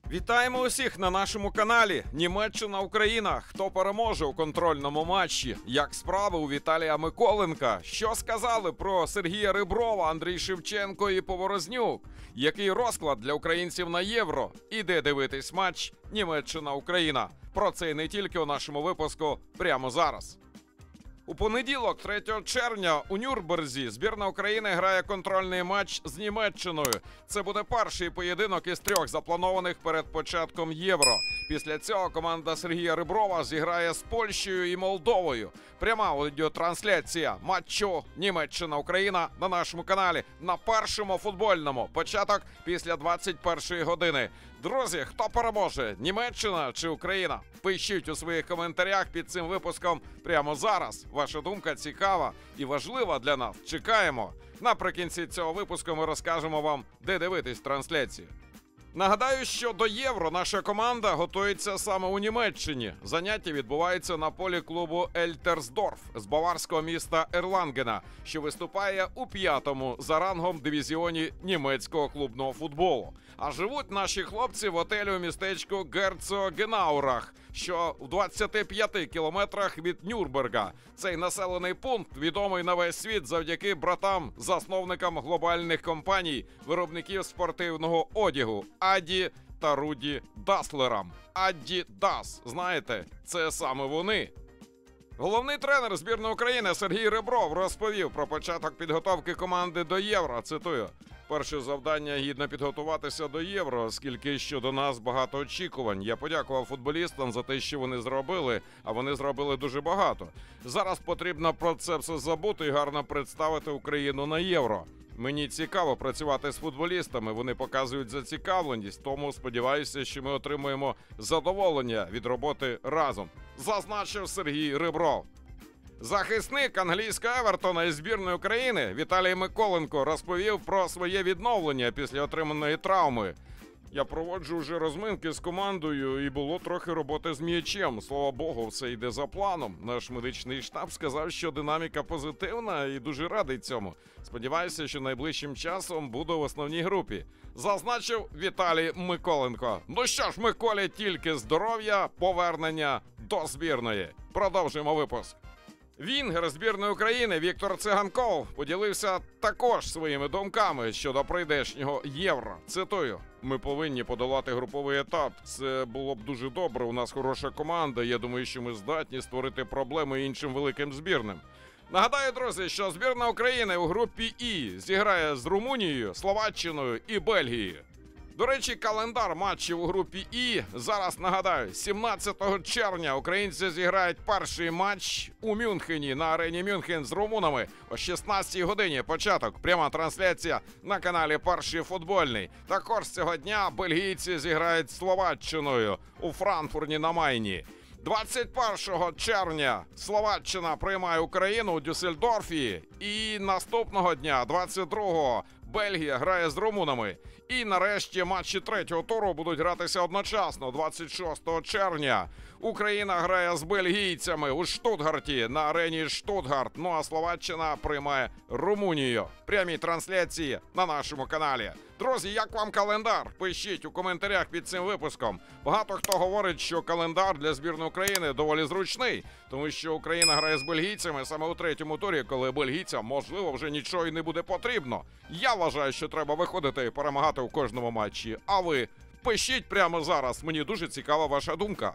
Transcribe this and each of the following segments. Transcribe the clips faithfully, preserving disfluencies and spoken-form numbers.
Вітаємо усіх на нашому каналі Німеччина-Україна. Хто переможе у контрольному матчі? Як справи у Віталія Миколенка? Що сказали про Сергія Реброва, Андрій Шевченко і Поворознюк? Який розклад для українців на Євро? Іде дивитись матч Німеччина-Україна. Про це і не тільки у нашому випуску прямо зараз. У понеділок, третього червня, у Нюрнберзі збірна України грає контрольний матч з Німеччиною. Це буде перший поєдинок із трьох запланованих перед початком Євро. Після цього команда Сергія Реброва зіграє з Польщею і Молдовою. Пряма аудіотрансляція матчу Німеччина-Україна на нашому каналі на першому футбольному. Початок після двадцять першої години. Друзі, хто переможе? Німеччина чи Україна? Пишіть у своїх коментарях під цим випуском прямо зараз. Ваша думка цікава і важлива для нас. Чекаємо. Наприкінці цього випуску ми розкажемо вам, де дивитись трансляцію. Нагадаю, що до Євро наша команда готується саме у Німеччині. Заняття відбуваються на полі клубу Ельтерсдорф з баварського міста Ерлангена, що виступає у п'ятому за рангом дивізіоні німецького клубного футболу. А живуть наші хлопці в готелі у містечку Герцогенаурах, що в двадцяти п'яти кілометрах від Нюрнберга. Цей населений пункт відомий на весь світ завдяки братам-засновникам глобальних компаній, виробників спортивного одягу Аді та Руді Даслерам. Адідас, знаєте, це саме вони. Головний тренер збірної України Сергій Ребров розповів про початок підготовки команди до Євро. Цитую: перше завдання – гідно підготуватися до Євро, оскільки щодо нас багато очікувань. Я подякував футболістам за те, що вони зробили, а вони зробили дуже багато. Зараз потрібно про це все забути і гарно представити Україну на Євро. Мені цікаво працювати з футболістами, вони показують зацікавленість, тому сподіваюся, що ми отримуємо задоволення від роботи разом, зазначив Сергій Ребров. Захисник англійського Евертона із збірної України Віталій Миколенко розповів про своє відновлення після отриманої травми. Я проводжу вже розминки з командою і було трохи роботи з м'ячем. Слава Богу, все йде за планом. Наш медичний штаб сказав, що динаміка позитивна і дуже радий цьому. Сподіваюся, що найближчим часом буду в основній групі, зазначив Віталій Миколенко. Ну що ж, Миколі тільки здоров'я, повернення до збірної. Продовжуємо випуск. Вінгер збірної України Віктор Циганков поділився також своїми думками щодо прийдешнього Євро. Цитую: «Ми повинні подолати груповий етап. Це було б дуже добре. У нас хороша команда. Я думаю, що ми здатні створити проблеми іншим великим збірним». Нагадаю, друзі, що збірна України у групі І зіграє з Румунією, Словаччиною і Бельгією. До речі, календар матчів у групі І зараз нагадаю. сімнадцятого червня українці зіграють перший матч у Мюнхені на арені Мюнхен з румунами о шістнадцятій годині. Початок. Пряма трансляція на каналі Перший футбольний. Також цього дня бельгійці зіграють з Словаччиною у Франкфурті на Майні. двадцять першого червня Словаччина приймає Україну у Дюссельдорфі. І наступного дня, двадцять другого, Бельгія грає з румунами. І нарешті матчі третього туру будуть гратися одночасно. двадцять шостого червня Україна грає з бельгійцями у Штутгарті на арені Штутгарт. Ну а Словаччина приймає Румунію. Прямі трансляції на нашому каналі. Друзі, як вам календар? Пишіть у коментарях під цим випуском. Багато хто говорить, що календар для збірної України доволі зручний, тому що Україна грає з бельгійцями саме у третьому турі, коли бельгійцям, можливо, вже нічого й не буде потрібно. Я вважаю, що треба виходити і перемагати у кожному матчі. А ви? Пишіть прямо зараз, мені дуже цікава ваша думка.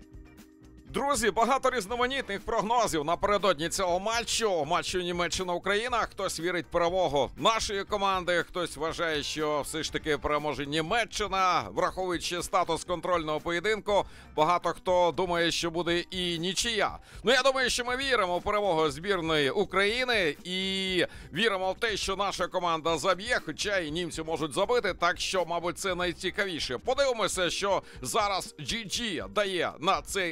Друзі, багато різноманітних прогнозів напередодні цього матчу, матчу Німеччина-Україна. Хтось вірить в перемогу нашої команди, хтось вважає, що все ж таки переможе Німеччина, враховуючи статус контрольного поєдинку. Багато хто думає, що буде і нічия. Ну, я думаю, що ми віримо в перемогу збірної України і віримо в те, що наша команда заб'є, хоча і німці можуть забити, так що, мабуть, це найцікавіше. Подивимося, що зараз джі джі дає на цей матч.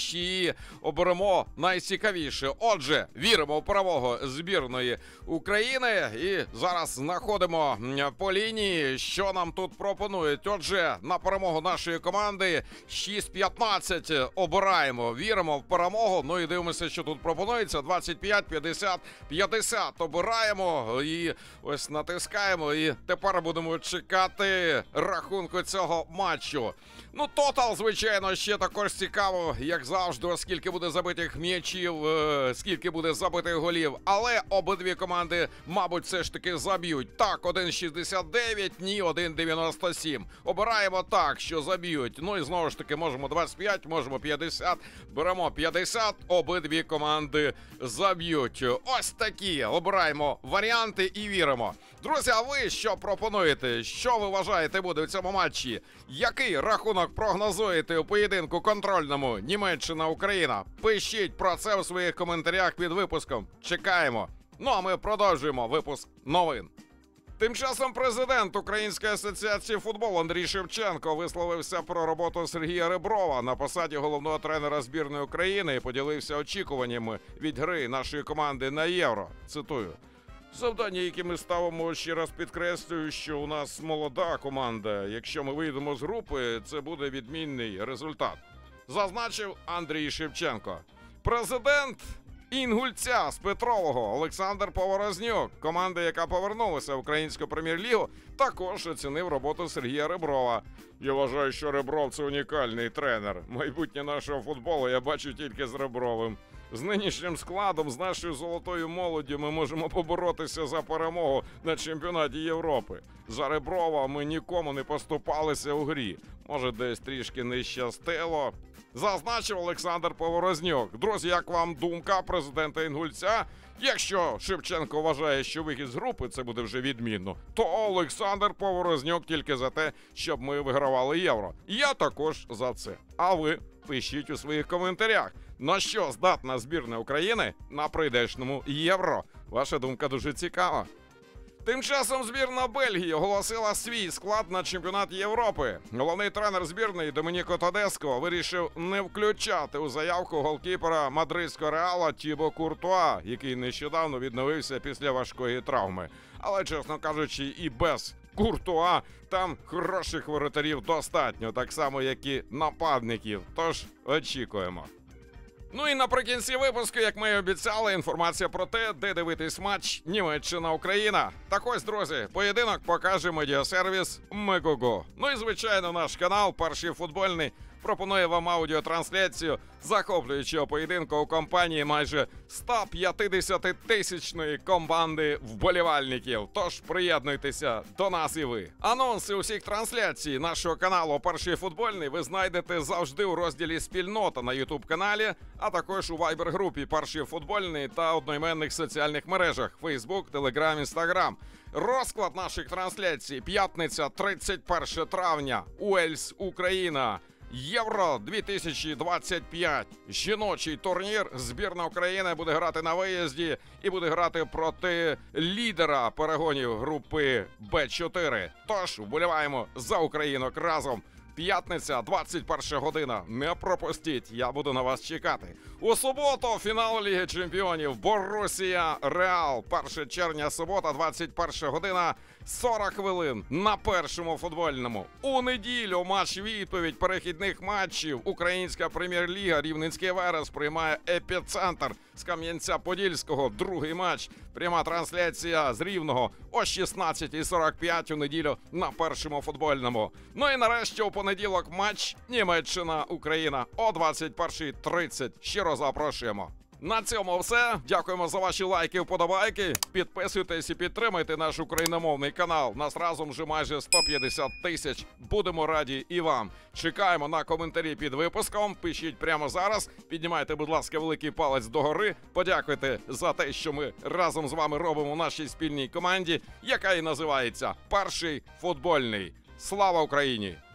матчі і оберемо найцікавіше. Отже, віримо в перемогу збірної України і зараз знаходимо по лінії, що нам тут пропонують. Отже, на перемогу нашої команди шість п'ятнадцять обираємо, віримо в перемогу. Ну і дивимося, що тут пропонується. двадцять п'ять, п'ятдесят, п'ятдесят обираємо і ось натискаємо. І тепер будемо чекати рахунку цього матчу. Ну, тотал, звичайно, ще також цікаво, як завжди, оскільки буде забитих м'ячів, е скільки буде забитих голів. Але обидві команди, мабуть, все ж таки заб'ють. Так, один шістдесят дев'ять, ні, один дев'яносто сім. Обираємо так, що заб'ють. Ну і знову ж таки, можемо двадцять п'ять, можемо п'ятдесят. Беремо п'ятдесят, обидві команди заб'ють. Ось такі обираємо варіанти і віримо. Друзі, а ви що пропонуєте? Що ви вважаєте буде в цьому матчі? Який рахунок прогнозуєте у поєдинку контрольному Німеччина-Україна? Пишіть про це у своїх коментарях під випуском. Чекаємо. Ну а ми продовжуємо випуск новин. Тим часом президент Української асоціації футболу Андрій Шевченко висловився про роботу Сергія Реброва на посаді головного тренера збірної України і поділився очікуваннями від гри нашої команди на Євро. Цитую. Завдання, які ми ставимо, ще раз підкреслюю, що у нас молода команда. Якщо ми вийдемо з групи, це буде відмінний результат. Зазначив Андрій Шевченко. Президент Інгульця з Петрового Олександр Поворознюк, команда, яка повернулася в українську прем'єр-лігу, також оцінив роботу Сергія Реброва. Я вважаю, що Ребров – це унікальний тренер. Майбутнє нашого футболу я бачу тільки з Ребровим. З нинішнім складом, з нашою золотою молоддю ми можемо поборотися за перемогу на чемпіонаті Європи. За Реброва ми нікому не поступалися у грі. Може, десь трішки не щастило. Зазначив Олександр Поворознюк. Друзі, як вам думка президента Інгульця? Якщо Шевченко вважає, що вихід з групи це буде вже відмінно, то Олександр Поворознюк тільки за те, щоб ми вигравали Євро. Я також за це. А ви пишіть у своїх коментарях, на що здатна збірна України на прийдешньому Євро. Ваша думка дуже цікава. Тим часом збірна Бельгії оголосила свій склад на чемпіонат Європи. Головний тренер збірної Домініко Тодеско вирішив не включати у заявку голкіпера мадридського Реала Тібо Куртуа, який нещодавно відновився після важкої травми. Але, чесно кажучи, і без Куртуа там хороших воротарів достатньо, так само, як і нападників. Тож очікуємо. Ну і наприкінці випуску, як ми і обіцяли, інформація про те, де дивитись матч Німеччина-Україна. Так ось, друзі, поєдинок покаже медіасервіс Мегого. Ну і, звичайно, наш канал «Перший футбольний» пропонує вам аудіотрансляцію захоплюючого поєдинку у компанії майже сто п'ятдесят тисячної команди вболівальників. Тож приєднуйтеся до нас і ви. Анонси усіх трансляцій нашого каналу «Перший футбольний» ви знайдете завжди у розділі «Спільнота» на ютуб-каналі, а також у вайбер-групі «Перший футбольний» та одноіменних соціальних мережах Facebook, Telegram, Instagram. Розклад наших трансляцій: п'ятниця, тридцять перше травня, Уельс, Україна. Євро дві тисячі двадцять п'ять. Жіночий турнір. Збірна України буде грати на виїзді і буде грати проти лідера перегонів групи Б чотири. Тож вболіваємо за українок разом. П'ятниця, двадцять перша година. Не пропустіть, я буду на вас чекати. У суботу фінал Ліги Чемпіонів. Боруссія Реал. перше червня, субота, двадцять перша година, сорок хвилин на Першому футбольному. У неділю матч-відповідь перехідних матчів. Українська прем'єр-ліга. Рівненський Верес приймає Епіцентр з Кам'янця-Подільського. Другий матч. Пряма трансляція з Рівного о шістнадцятій сорок п'ять у неділю на Першому футбольному. Ну і нарешті у понеділок матч Німеччина-Україна о двадцять першій тридцять. Щиро запрошуємо. На цьому все. Дякуємо за ваші лайки, вподобайки. Підписуйтесь і підтримайте наш україномовний канал. Нас разом вже майже сто п'ятдесят тисяч. Будемо раді і вам. Чекаємо на коментарі під випуском. Пишіть прямо зараз. Піднімайте, будь ласка, великий палець догори. Подякуйте за те, що ми разом з вами робимо в нашій спільній команді, яка і називається «Перший футбольний». Слава Україні!